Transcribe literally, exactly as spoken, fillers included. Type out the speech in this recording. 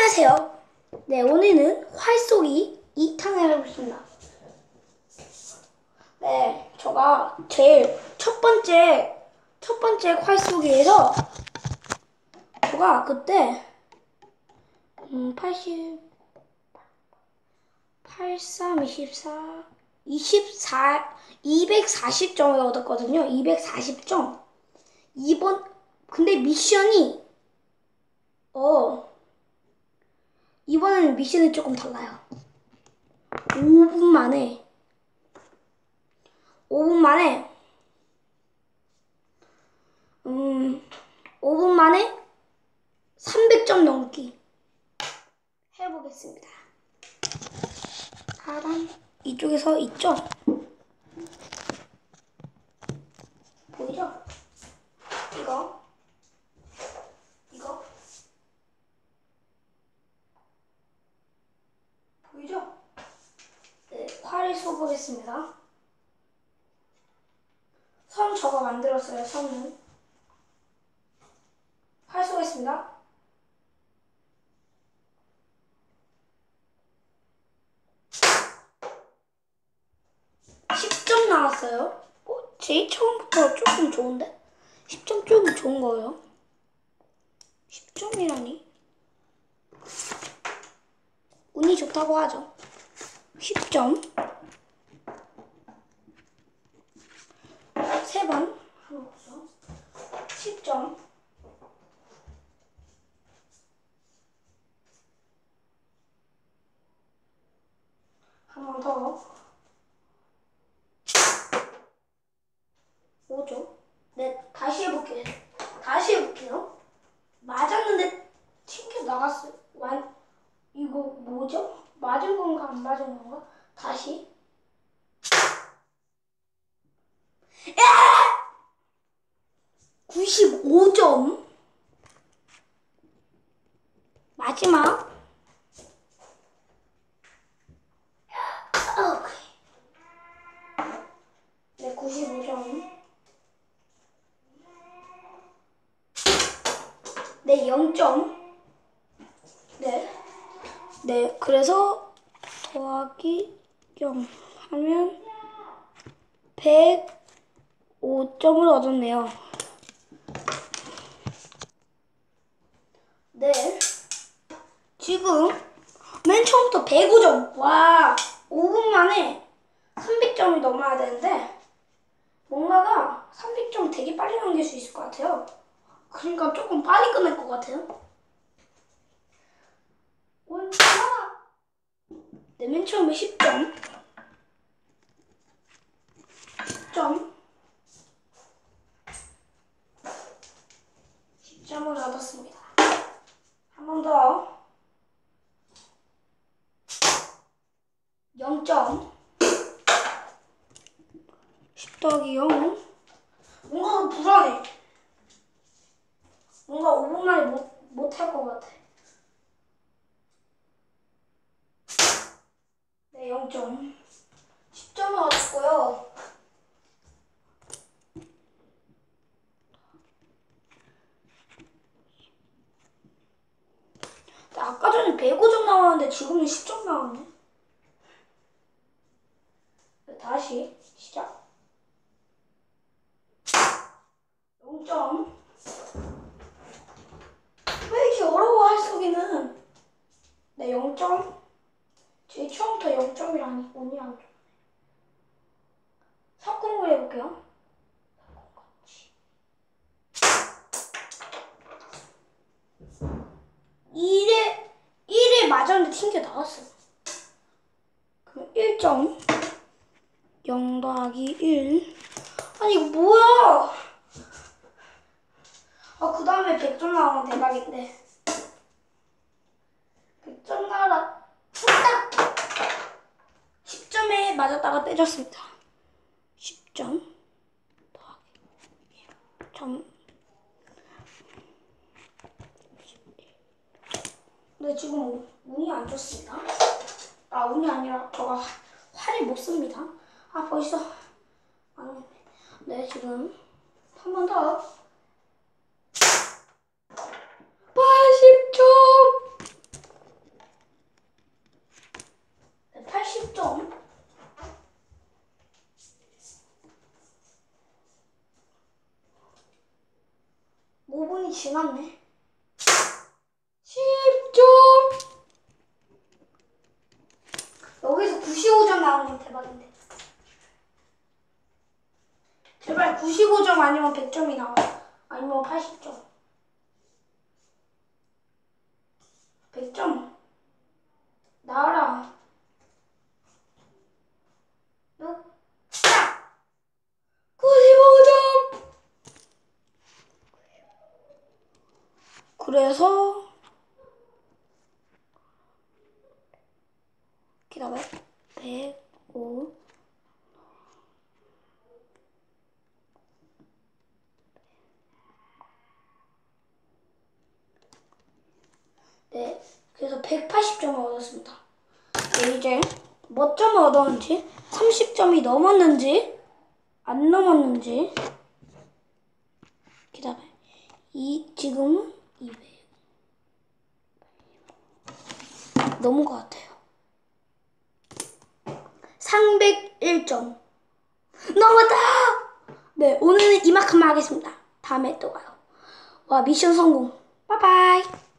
안녕하세요. 네, 오늘은 활쏘기 이 탄을 해보겠습니다. 네, 제가 제일 첫 번째, 첫 번째 활쏘기에서 제가 그때 음, 팔십, 팔십삼, 이십사, 이십사, 이백사십 점을 얻었거든요. 이백사십 점. 이번, 근데 미션이, 어, 이번에는 미션이 조금 달라요. 오 분 만에, 오 분 만에, 음, 오 분 만에 삼백 점 넘기 해보겠습니다. 사람, 이쪽에서 있죠? 보이죠? 이거, 이거, 보이죠? 네, 활을 쏘보겠습니다. 선 저거 만들었어요, 선은. 활 쏘겠습니다. 십 점 나왔어요. 어, 제일 처음부터 조금 좋은데? 십 점 조금 좋은 거예요. 십 점이라니? 운이 좋다고 하죠. 십 점. 세 번. 하나 없어. 십 점. 한 번 더. 오 점. 네, 다시 해볼게요. 다시 해볼게요. 맞았는데 튕겨 나갔어요. 완, 이거 뭐죠? 맞은 건가 안 맞은 건가? 다시. 구십오 점. 마지막. 네, 구십오 점. 네, 영 점. 네. 네, 그래서 더하기 영 하면 백오 점을 얻었네요. 네. 지금 맨 처음부터 백오 점. 와, 오 분 만에 삼백 점이 넘어야 되는데 뭔가가 삼백 점 되게 빨리 넘길 수 있을 것 같아요. 그러니까 조금 빨리 끝낼 것 같아요. 네, 맨 처음에 십 점. 십 점. 십 점을 얻었습니다. 한 번 더. 영 점. 십 더하기 영. 뭔가 불안해. 뭔가 오 분 만에 못, 못할 것 같아. 네, 영 점. 십 점을 얻었고요. 아까 전에 백오 점 나왔는데 지금은 십 점 나왔네. 다시 시작. 영 점. 왜 이렇게 어려워 활쏘기는. 네, 영 점. 제일 처음부터 영 점이라니 운이 안 좋네. 석궁을 해볼게요. 일에 일에 맞았는데 튕겨 나왔어. 그럼 일 점. 영 더하기 일. 아니 이거 뭐야? 아, 그 다음에 백 점 나오면 대박인데. 백 점 나와라. 후딱! 십 점에 맞았다가 때렸습니다. 십 점 더하기 점. 근데 지금 운이 안 좋습니다. 아, 운이 아니라 저가 활을 못 씁니다. 아, 벌써 아, 네, 지금 한 번 더. 팔십 점. 분이 지났네. 십 점. 여기서 구십오 점 나오면 대박인데. 제발 구십오 점 아니면 백 점이 나와. 아니면 팔십 점. 백 점. 나와라. 구십오 점. 그래서 기다려. 백오. 네, 그래서 백팔십 점을 얻었습니다. 네, 이제 몇 점을 얻었는지, 삼십 점이 넘었는지 안 넘었는지 기다려. 이 지금은 이백 넘은 것 같아요. 삼백일 점 넘었다. 네, 오늘은 이만큼만 하겠습니다. 다음에 또 봐요. 와, 미션 성공. 바이바이.